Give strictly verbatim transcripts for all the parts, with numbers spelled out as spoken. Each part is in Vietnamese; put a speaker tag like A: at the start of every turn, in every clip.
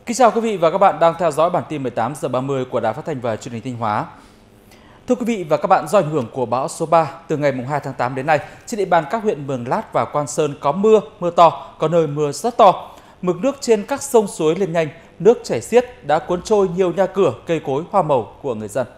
A: Kính chào quý vị và các bạn đang theo dõi bản tin mười tám giờ ba mươi của Đài Phát thanh và Truyền hình Thanh Hóa. Thưa quý vị và các bạn, do ảnh hưởng của bão số ba, từ ngày hai tháng tám đến nay, trên địa bàn các huyện Mường Lát và Quan Sơn có mưa, mưa to, có nơi mưa rất to. Mực nước trên các sông suối lên nhanh, nước chảy xiết đã cuốn trôi nhiều nhà cửa, cây cối, hoa màu của người dân.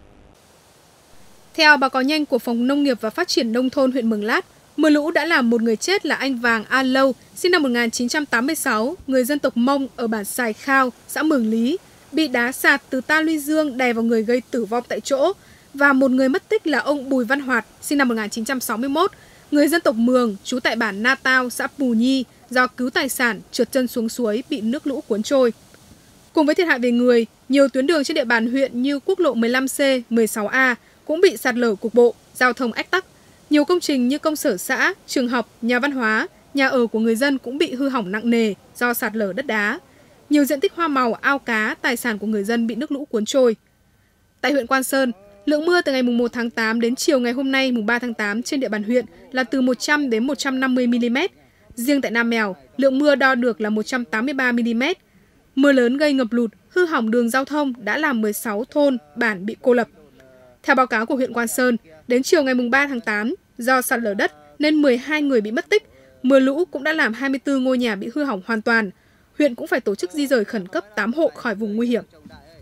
B: Theo báo cáo nhanh của Phòng Nông nghiệp và Phát triển Nông thôn huyện Mường Lát, mưa lũ đã làm một người chết là anh Vàng A Lâu, sinh năm một nghìn chín trăm tám mươi sáu, người dân tộc Mông ở bản Sài Khao, xã Mường Lý, bị đá sạt từ ta luy dương đè vào người gây tử vong tại chỗ, và một người mất tích là ông Bùi Văn Hoạt, sinh năm một nghìn chín trăm sáu mươi mốt, người dân tộc Mường, trú tại bản Na Tao, xã Pù Nhi, do cứu tài sản trượt chân xuống suối bị nước lũ cuốn trôi. Cùng với thiệt hại về người, nhiều tuyến đường trên địa bàn huyện như quốc lộ mười lăm C, mười sáu A cũng bị sạt lở cục bộ, giao thông ách tắc. Nhiều công trình như công sở xã, trường học, nhà văn hóa, nhà ở của người dân cũng bị hư hỏng nặng nề do sạt lở đất đá. Nhiều diện tích hoa màu, ao cá, tài sản của người dân bị nước lũ cuốn trôi. Tại huyện Quan Sơn, lượng mưa từ ngày một tháng tám đến chiều ngày hôm nay mùng ba tháng tám trên địa bàn huyện là từ một trăm đến một trăm năm mươi mi-li-mét. Riêng tại Nam Mèo, lượng mưa đo được là một trăm tám mươi ba mi-li-mét. Mưa lớn gây ngập lụt, hư hỏng đường giao thông đã làm mười sáu thôn, bản bị cô lập. Theo báo cáo của huyện Quan Sơn, đến chiều ngày ba tháng tám, do sạt lở đất nên mười hai người bị mất tích, mưa lũ cũng đã làm hai mươi tư ngôi nhà bị hư hỏng hoàn toàn. Huyện cũng phải tổ chức di rời khẩn cấp tám hộ khỏi vùng nguy hiểm.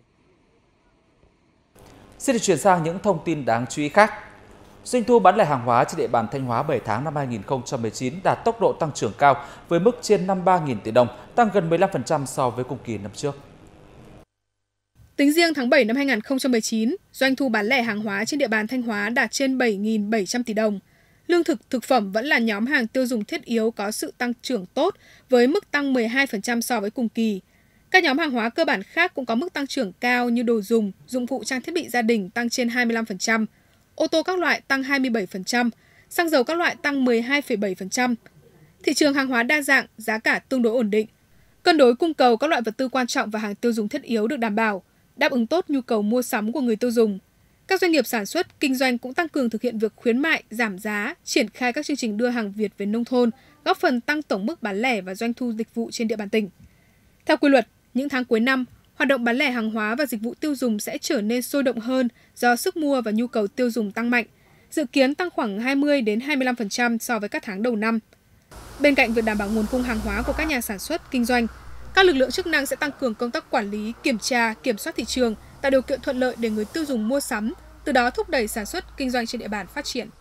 A: Xin được chuyển sang những thông tin đáng chú ý khác. Doanh thu bán lẻ hàng hóa trên địa bàn Thanh Hóa bảy tháng năm hai nghìn không trăm mười chín đạt tốc độ tăng trưởng cao với mức trên năm mươi ba nghìn tỷ đồng, tăng gần mười lăm phần trăm so với cùng kỳ năm trước.
B: Tính riêng tháng bảy năm hai nghìn không trăm mười chín, doanh thu bán lẻ hàng hóa trên địa bàn Thanh Hóa đạt trên bảy nghìn bảy trăm tỷ đồng. Lương thực, thực phẩm vẫn là nhóm hàng tiêu dùng thiết yếu có sự tăng trưởng tốt với mức tăng mười hai phần trăm so với cùng kỳ. Các nhóm hàng hóa cơ bản khác cũng có mức tăng trưởng cao như đồ dùng, dụng cụ trang thiết bị gia đình tăng trên hai mươi lăm phần trăm, ô tô các loại tăng hai mươi bảy phần trăm, xăng dầu các loại tăng mười hai phẩy bảy phần trăm. Thị trường hàng hóa đa dạng, giá cả tương đối ổn định. Cân đối cung cầu các loại vật tư quan trọng và hàng tiêu dùng thiết yếu được đảm bảo, đáp ứng tốt nhu cầu mua sắm của người tiêu dùng. Các doanh nghiệp sản xuất, kinh doanh cũng tăng cường thực hiện việc khuyến mại, giảm giá, triển khai các chương trình đưa hàng Việt về nông thôn, góp phần tăng tổng mức bán lẻ và doanh thu dịch vụ trên địa bàn tỉnh. Theo quy luật, những tháng cuối năm, hoạt động bán lẻ hàng hóa và dịch vụ tiêu dùng sẽ trở nên sôi động hơn do sức mua và nhu cầu tiêu dùng tăng mạnh, dự kiến tăng khoảng hai mươi đến hai mươi lăm phần trăm so với các tháng đầu năm. Bên cạnh việc đảm bảo nguồn cung hàng hóa của các nhà sản xuất, kinh doanh, các lực lượng chức năng sẽ tăng cường công tác quản lý, kiểm tra, kiểm soát thị trường, tạo điều kiện thuận lợi để người tiêu dùng mua sắm, từ đó thúc đẩy sản xuất, kinh doanh trên địa bàn phát triển.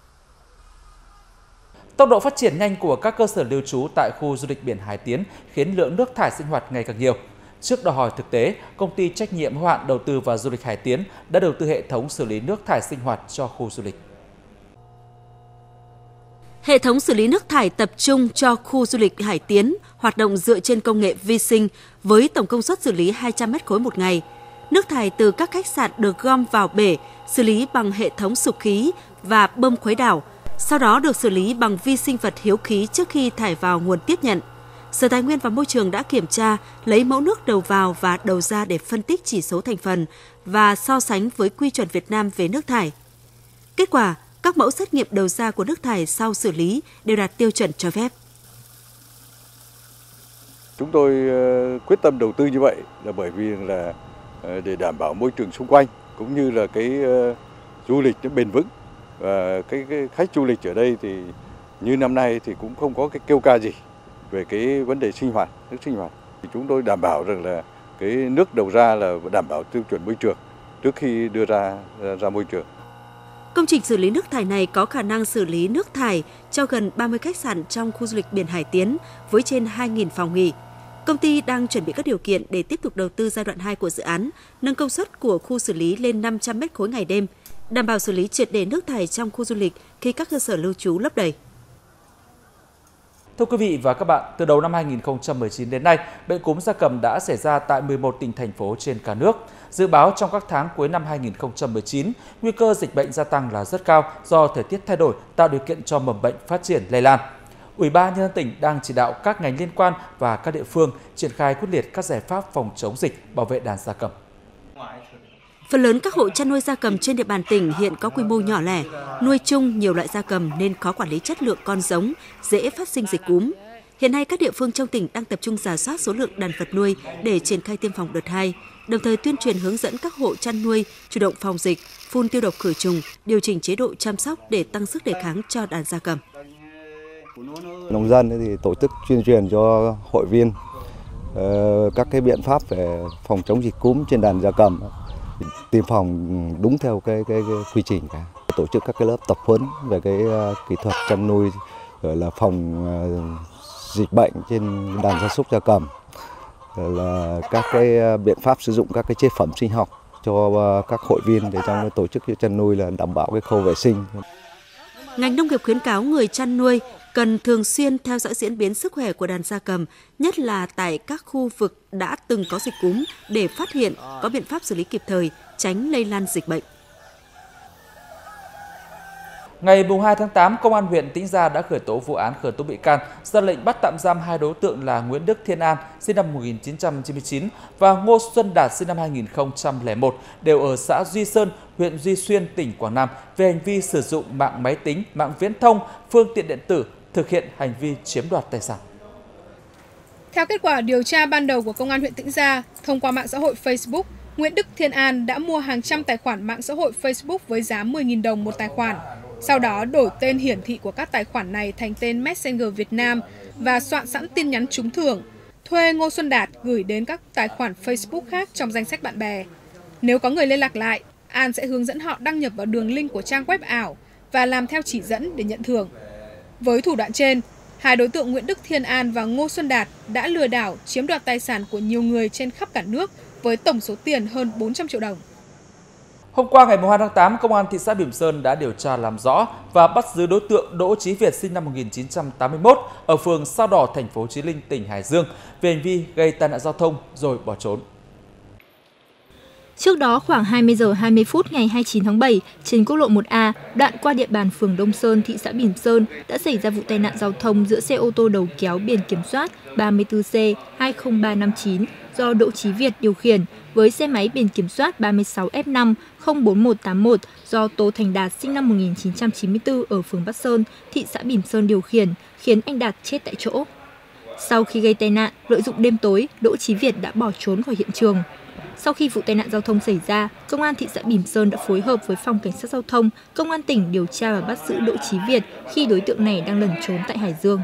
A: Tốc độ phát triển nhanh của các cơ sở lưu trú tại khu du lịch biển Hải Tiến khiến lượng nước thải sinh hoạt ngày càng nhiều. Trước đòi hỏi thực tế, công ty trách nhiệm hữu hạn đầu tư và du lịch Hải Tiến đã đầu tư hệ thống xử lý nước thải sinh hoạt cho khu du lịch.
C: Hệ thống xử lý nước thải tập trung cho khu du lịch Hải Tiến hoạt động dựa trên công nghệ vi sinh với tổng công suất xử lý hai trăm mét khối một ngày. Nước thải từ các khách sạn được gom vào bể, xử lý bằng hệ thống sục khí và bơm khuấy đảo, sau đó được xử lý bằng vi sinh vật hiếu khí trước khi thải vào nguồn tiếp nhận. Sở Tài nguyên và Môi trường đã kiểm tra, lấy mẫu nước đầu vào và đầu ra để phân tích chỉ số thành phần và so sánh với quy chuẩn Việt Nam về nước thải. Kết quả, các mẫu xét nghiệm đầu ra của nước thải sau xử lý đều đạt tiêu chuẩn cho phép.
D: Chúng tôi quyết tâm đầu tư như vậy là bởi vì là để đảm bảo môi trường xung quanh cũng như là cái du lịch nó bền vững, và cái, cái khách du lịch ở đây thì như năm nay thì cũng không có cái kêu ca gì về cái vấn đề sinh hoạt, nước sinh hoạt. Thì chúng tôi đảm bảo rằng là cái nước đầu ra là đảm bảo tiêu chuẩn môi trường trước khi đưa ra ra, ra môi trường.
C: Công trình xử lý nước thải này có khả năng xử lý nước thải cho gần ba mươi khách sạn trong khu du lịch biển Hải Tiến với trên hai nghìn phòng nghỉ. Công ty đang chuẩn bị các điều kiện để tiếp tục đầu tư giai đoạn hai của dự án, nâng công suất của khu xử lý lên năm trăm mét khối ngày đêm, đảm bảo xử lý triệt để nước thải trong khu du lịch khi các cơ sở lưu trú lấp đầy.
A: Thưa quý vị và các bạn, từ đầu năm hai nghìn không trăm mười chín đến nay, bệnh cúm gia cầm đã xảy ra tại mười một tỉnh thành phố trên cả nước. Dự báo trong các tháng cuối năm hai nghìn không trăm mười chín, nguy cơ dịch bệnh gia tăng là rất cao do thời tiết thay đổi tạo điều kiện cho mầm bệnh phát triển lây lan. Ủy ban Nhân dân tỉnh đang chỉ đạo các ngành liên quan và các địa phương triển khai quyết liệt các giải pháp phòng chống dịch, bảo vệ đàn gia cầm.
C: Phần lớn các hộ chăn nuôi gia cầm trên địa bàn tỉnh hiện có quy mô nhỏ lẻ, nuôi chung nhiều loại gia cầm nên khó quản lý chất lượng con giống, dễ phát sinh dịch cúm. Hiện nay, các địa phương trong tỉnh đang tập trung rà soát số lượng đàn vật nuôi để triển khai tiêm phòng đợt hai, đồng thời tuyên truyền hướng dẫn các hộ chăn nuôi chủ động phòng dịch, phun tiêu độc khử trùng, điều chỉnh chế độ chăm sóc để tăng sức đề kháng cho đàn gia cầm.
E: Nông dân thì tổ chức tuyên truyền cho hội viên uh, các cái biện pháp về phòng chống dịch cúm trên đàn gia cầm, tiêm phòng đúng theo cái, cái, cái quy trình cả. Tổ chức các cái lớp tập huấn về cái uh, kỹ thuật chăn nuôi, rồi là phòng uh, dịch bệnh trên đàn gia súc gia cầm, rồi là các cái biện pháp sử dụng các cái chế phẩm sinh học cho uh, các hội viên để trong tổ chức chăn nuôi là đảm bảo cái khâu vệ sinh.
C: Ngành nông nghiệp khuyến cáo người chăn nuôi cần thường xuyên theo dõi diễn biến sức khỏe của đàn gia cầm, nhất là tại các khu vực đã từng có dịch cúm để phát hiện, có biện pháp xử lý kịp thời, tránh lây lan dịch bệnh.
A: Ngày hai tháng tám, Công an huyện Tĩnh Gia đã khởi tố vụ án khởi tố bị can, ra lệnh bắt tạm giam hai đối tượng là Nguyễn Đức Thiên An, sinh năm một nghìn chín trăm chín mươi chín và Ngô Xuân Đạt, sinh năm hai nghìn không trăm lẻ một, đều ở xã Duy Sơn, huyện Duy Xuyên, tỉnh Quảng Nam về hành vi sử dụng mạng máy tính, mạng viễn thông, phương tiện điện tử thực hiện hành vi chiếm đoạt tài sản.
B: Theo kết quả điều tra ban đầu của Công an huyện Tĩnh Gia, thông qua mạng xã hội Facebook, Nguyễn Đức Thiên An đã mua hàng trăm tài khoản mạng xã hội Facebook với giá mười nghìn đồng một tài khoản. Sau đó đổi tên hiển thị của các tài khoản này thành tên Messenger Việt Nam và soạn sẵn tin nhắn trúng thưởng, thuê Ngô Xuân Đạt gửi đến các tài khoản Facebook khác trong danh sách bạn bè. Nếu có người liên lạc lại, An sẽ hướng dẫn họ đăng nhập vào đường link của trang web ảo và làm theo chỉ dẫn để nhận thưởng. Với thủ đoạn trên, hai đối tượng Nguyễn Đức Thiên An và Ngô Xuân Đạt đã lừa đảo chiếm đoạt tài sản của nhiều người trên khắp cả nước với tổng số tiền hơn bốn trăm triệu đồng.
A: Hôm qua ngày hai tháng tám, Công an thị xã Bỉm Sơn đã điều tra làm rõ và bắt giữ đối tượng Đỗ Chí Việt, sinh năm một nghìn chín trăm tám mươi mốt, ở phường Sao Đỏ, thành phố Chí Linh, tỉnh Hải Dương về hành vi gây tai nạn giao thông rồi bỏ trốn.
F: Trước đó, khoảng hai mươi giờ hai mươi phút ngày hai mươi chín tháng bảy, trên quốc lộ một A, đoạn qua địa bàn phường Đông Sơn, thị xã Bỉm Sơn, đã xảy ra vụ tai nạn giao thông giữa xe ô tô đầu kéo biển kiểm soát ba mươi tư C hai không ba năm chín do Đỗ Chí Việt điều khiển với xe máy biển kiểm soát ba mươi sáu F năm không bốn một tám một do Tô Thành Đạt, sinh năm một nghìn chín trăm chín mươi tư, ở phường Bắc Sơn, thị xã Bỉm Sơn điều khiển, khiến anh Đạt chết tại chỗ. Sau khi gây tai nạn, lợi dụng đêm tối, Đỗ Chí Việt đã bỏ trốn khỏi hiện trường. Sau khi vụ tai nạn giao thông xảy ra, Công an thị xã Bỉm Sơn đã phối hợp với Phòng Cảnh sát Giao thông, Công an tỉnh điều tra và bắt giữ Đỗ Chí Việt khi đối tượng này đang lẩn trốn tại Hải Dương.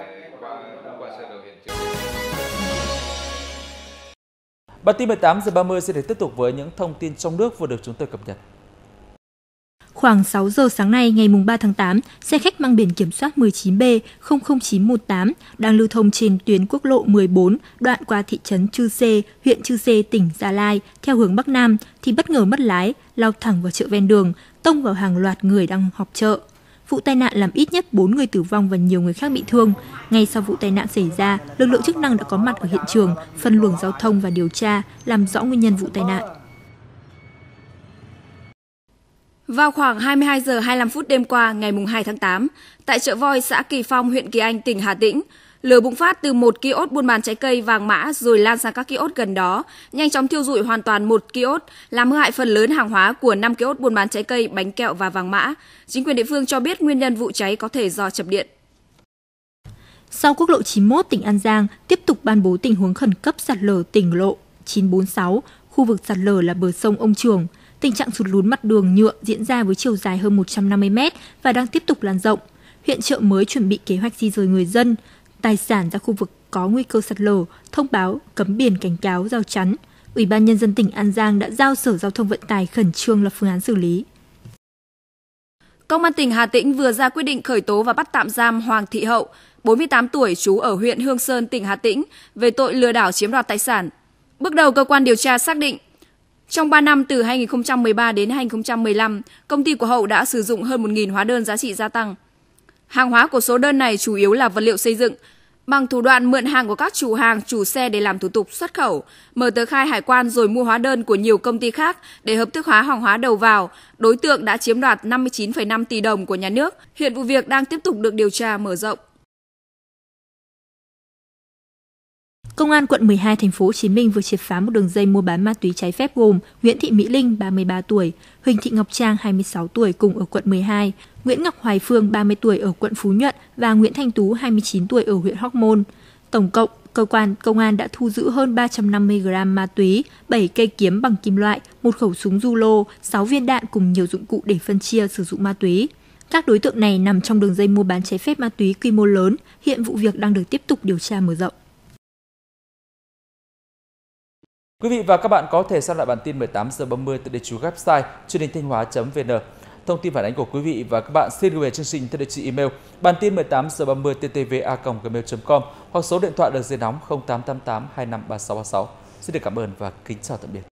A: Bản tin mười tám giờ ba mươi sẽ được tiếp tục với những thông tin trong nước vừa được chúng tôi cập nhật.
F: Khoảng sáu giờ sáng nay ngày ba tháng tám, xe khách mang biển kiểm soát mười chín B không không chín một tám đang lưu thông trên tuyến quốc lộ mười bốn, đoạn qua thị trấn Chư Sê, huyện Chư Sê, tỉnh Gia Lai, theo hướng Bắc Nam, thì bất ngờ mất lái, lao thẳng vào chợ ven đường, tông vào hàng loạt người đang họp chợ. Vụ tai nạn làm ít nhất bốn người tử vong và nhiều người khác bị thương. Ngay sau vụ tai nạn xảy ra, lực lượng chức năng đã có mặt ở hiện trường, phân luồng giao thông và điều tra, làm rõ nguyên nhân vụ tai nạn.
G: Vào khoảng hai mươi hai giờ hai mươi lăm phút đêm qua ngày hai tháng tám, tại chợ Voi, xã Kỳ Phong, huyện Kỳ Anh, tỉnh Hà Tĩnh, lửa bùng phát từ một kiosk buôn bán trái cây vàng mã rồi lan sang các kiosk gần đó, nhanh chóng thiêu rụi hoàn toàn một kiosk, làm hư hại phần lớn hàng hóa của năm kiosk buôn bán trái cây, bánh kẹo và vàng mã. Chính quyền địa phương cho biết nguyên nhân vụ cháy có thể do chập điện.
F: Sau quốc lộ chín mươi mốt, tỉnh An Giang tiếp tục ban bố tình huống khẩn cấp sạt lở tỉnh lộ chín bốn sáu, khu vực sạt lở là bờ sông Ông Trường. Tình trạng sụt lún mặt đường nhựa diễn ra với chiều dài hơn một trăm năm mươi mét và đang tiếp tục lan rộng. Huyện Chợ Mới chuẩn bị kế hoạch di rời người dân, tài sản ra khu vực có nguy cơ sạt lở, thông báo, cấm biển cảnh cáo, rào chắn. Ủy ban Nhân dân tỉnh An Giang đã giao Sở Giao thông Vận tải khẩn trương lập phương án xử lý.
G: Công an tỉnh Hà Tĩnh vừa ra quyết định khởi tố và bắt tạm giam Hoàng Thị Hậu, bốn mươi tám tuổi, trú ở huyện Hương Sơn, tỉnh Hà Tĩnh, về tội lừa đảo chiếm đoạt tài sản. Bước đầu, cơ quan điều tra xác định, trong ba năm từ hai nghìn không trăm mười ba đến hai nghìn không trăm mười lăm, công ty của Hậu đã sử dụng hơn một nghìn hóa đơn giá trị gia tăng. Hàng hóa của số đơn này chủ yếu là vật liệu xây dựng. Bằng thủ đoạn mượn hàng của các chủ hàng, chủ xe để làm thủ tục xuất khẩu, mở tờ khai hải quan rồi mua hóa đơn của nhiều công ty khác để hợp thức hóa hàng hóa đầu vào, đối tượng đã chiếm đoạt năm mươi chín phẩy năm tỷ đồng của nhà nước. Hiện vụ việc đang tiếp tục được điều tra mở rộng.
F: Công an quận mười hai thành phố Hồ Chí Minh vừa triệt phá một đường dây mua bán ma túy trái phép gồm Nguyễn Thị Mỹ Linh ba mươi ba tuổi, Huỳnh Thị Ngọc Trang hai mươi sáu tuổi cùng ở quận mười hai, Nguyễn Ngọc Hoài Phương ba mươi tuổi ở quận Phú Nhuận và Nguyễn Thanh Tú hai mươi chín tuổi ở huyện Hóc Môn. Tổng cộng, cơ quan công an đã thu giữ hơn ba trăm năm mươi gam ma túy, bảy cây kiếm bằng kim loại, một khẩu súng Rulo, sáu viên đạn cùng nhiều dụng cụ để phân chia sử dụng ma túy. Các đối tượng này nằm trong đường dây mua bán trái phép ma túy quy mô lớn, hiện vụ việc đang được tiếp tục điều tra mở rộng.
A: Quý vị và các bạn có thể xem lại bản tin mười tám giờ ba mươi tại địa chỉ website truyền hình thanh hóa chấm vn. Thông tin phản ánh của quý vị và các bạn xin gửi về chương trình theo địa chỉ email bản tin mười tám giờ ba mươi t t v a còng gmail chấm com hoặc số điện thoại đường dây nóng không tám tám tám hai năm ba sáu ba sáu. Xin được cảm ơn và kính chào tạm biệt.